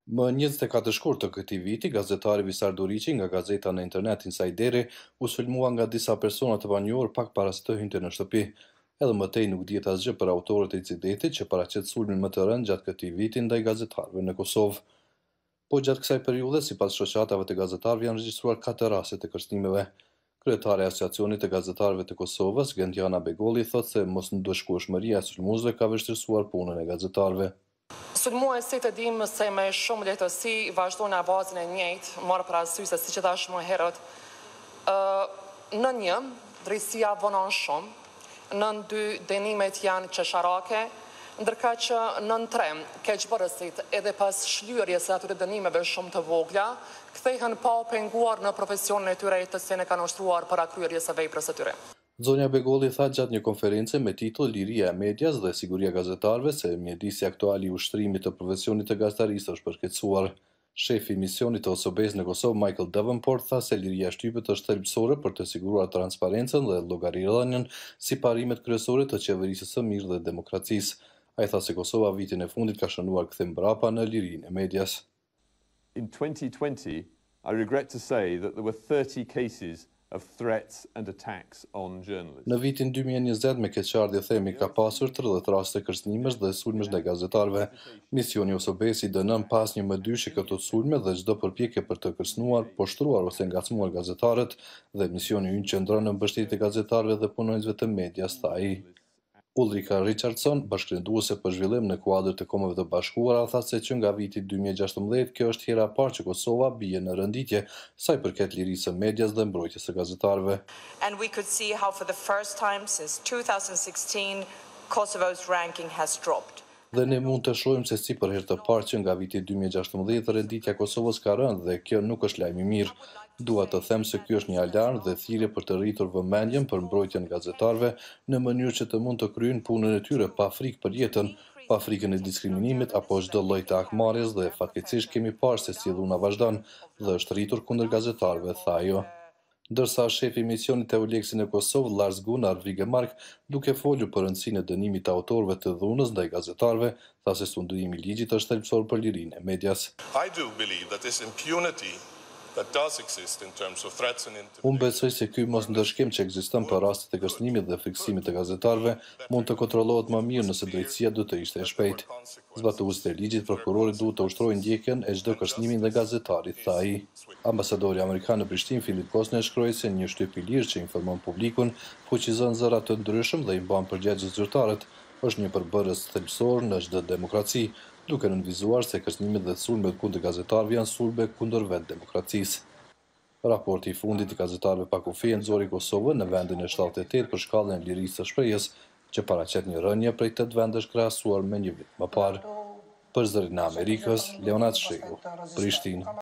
Më 24 shkurt të këtij viti, gazetari Visar Duriqi nga gazeta në internet Insajderi u sulmua nga disa persona të panjohur pak para se të hynte në shtëpi. Edhe më tej nuk dihet asgjë për autorët e incidentit që paraqet sulmin më të rënd gjatë këtij viti ndaj gazetarëve në Kosovë. Po gjatë kësaj periudhe, sipas shoqatave të gazetarëve janë regjistruar 4 raste të kërcënimeve. Kryetari e Asociacionit të Gazetarëve të Kosovës, Gentiana Begolli, thotë se mosndëshkueshmëria e sulmuesve ka vështirësuar punën e gazetarëve. Sulmuesit e dim se me shumë lehtësi vazhdojnë në bazën e njëjtë, marrë parasysh se siç e thash më herët, në një drejtësia vonon shumë, në dy dënimet janë qesharake, ndërka që në tre keqbërësit edhe pas shlyerjes së atyre dënimeve shumë të vogla, kthehen pa u penguar në profesionin e tyre të cilën e kanë ushtruar para kryerjes së veprës së tyre. Zonja Begolli tha gjatë një konference me titull Liria e medias dhe siguria gazetarëve se mjedisi aktuali i ushtrimit të profesionit të gazetarisë është përkeqësuar. Shefi i misionit të OSBE-s në Kosovë, Michael Davenport, tha se liria e shtypit është thelbësore për të siguruar transparencën dhe llogaridhënien si parimet kryesore të qeverisë së mirë dhe demokracisë. Ai tha se Kosova vitin e fundit ka shënuar kthim mbrapa në lirinë e medias. In 2020, I regret to say that there were 30 cases of threats and attacks on journalists. Në vitin 2020 me keqardhje themi ka pasur 30 raste kërcënimesh dhe sulmesh ndaj gazetarëve. Misioni OSBE-s i dënon pas një mëdyshi këto sulme dhe çdo përpjekje për të kërcënuar, poshtruar ose ngacmuar gazetarët dhe misioni ynë qëndron në mbështetje të gazetarëve dhe punonjësve të medias, tha ai. Ulrika Richardson, bashkëndëruese për zhvillim në kuadër të Kombeve të Bashkuara, tha se që nga viti 2016 kjo është hera e parë që Kosova bie në rënditje sa i përket lirisë së medias dhe mbrojtjes së gazetarëve. And we could see how for the first time since 2016 Kosovo's ranking has dropped. Dhe ne mund të shohim se si për herë të parë që nga viti 2016 renditja e Kosovës ka rënë dhe kjo nuk është lajm i mirë. Dua të them se ky është një alarm dhe thirrje për të rritur vëmendjen për mbrojtjen e gazetarëve në mënyrë që të mund të kryejnë punën e tyre pa frikë për jetën, pa frikën e diskriminimit apo çdo lloj të akmarrjes dhe fatkeqësisht kemi parë se si dhuna vazhdon dhe është rritur kundër gazetarëve, tha ajo. Ndërsa shefi i misionit EULEX-i në Kosovë, Lars Gunnar Vigemark, duke folur për rëndësinë e dënimit të autorëve të dhunës ndaj gazetarëve, tha se studimi i ligjit është thelbësor për lirinë e medias. I do believe that this impunity that does exist in terms of threats and Unë besoj se ky mosndërshkim që ekziston për rastet e kërcënimit dhe frikësimit të gazetarëve mund të kontrollohet më mirë nëse drejtësia do të ishte e shpejtë. Zbatuesit e ligjit, prokurorit duhet të ushtrojnë ndjekjen e çdo kërcënimi ndaj gazetarit, tha ai. Ambasadori amerikan në Prishtinë, Philip Kosne, shkroi se një shtyp i lirë që informon publikun, fuqizon zëra të ndryshëm dhe i mban përgjegjës zyrtarët, është një përbërës thelbësor në çdo demokraci, duke nënvizuar se kërcënimet dhe sulmet kundër gazetarëve janë sulme kundër vetë demokracisë. Raporti i fundit i gazetarëve pa kufi e nxori Kosovën në vendin e 78 për shkallën e lirisë së shprehjes, që paraqet një rënje prej 8 vendesh krahasuar me një vit më parë. Për Zërin e Amerikës, Leonard Sheu, Prishtinë.